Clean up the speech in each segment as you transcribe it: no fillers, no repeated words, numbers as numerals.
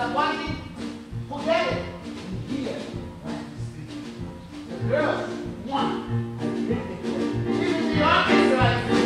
the quantity, forget it. Here, the girls, one. Even the orchestra is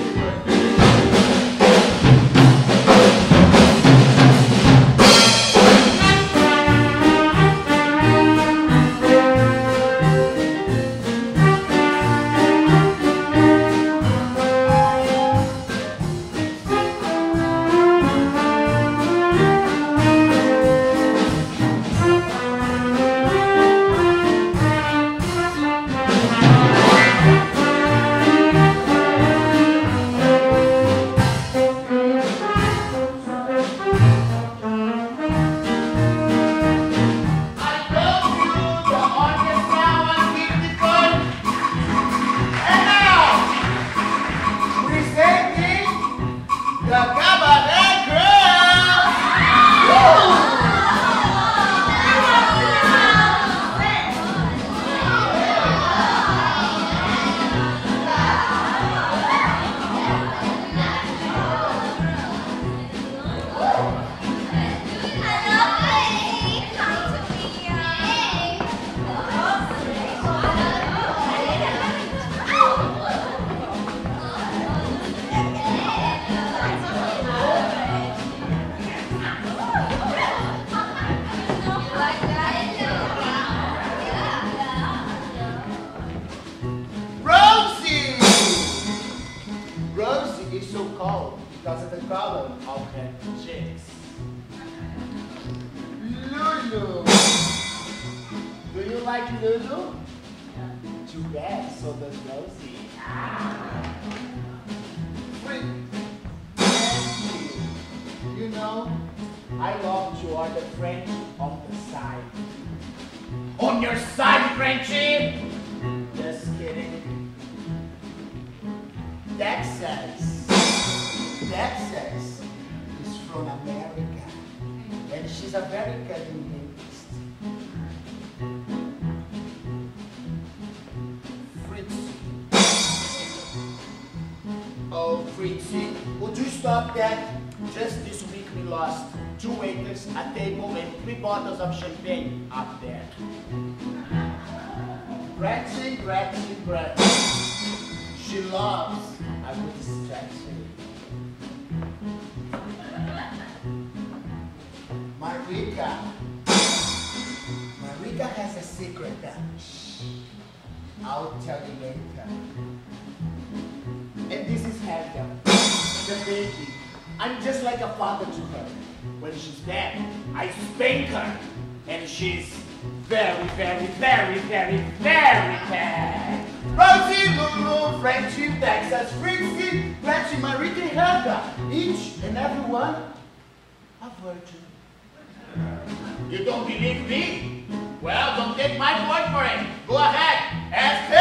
so cold because of the problem of her chicks. Lulu. Do you like Lulu? Too bad, so does Rosie. You know, I love to order French on the side. On your side, Frenchie? Just kidding. Texas is from America, and she's a very cunning linguist. Fritzy. Oh, Fritzy, would you stop that? Just this week we lost 2 waiters, a table, and 3 bottles of champagne up there. Gretchen. She loves a good distraction. Marika has a secret that I'll tell you later. And this is Helga, the baby. I'm just like a father to her. When she's bad, I spank her. And she's very bad. Rosie, Lulu, Frenchie, Texas, Fritzy, Gretchen, Marika, and Helga. Each and every one a virgin. You don't believe me? Well, don't take my word for it. Go ahead, ask her.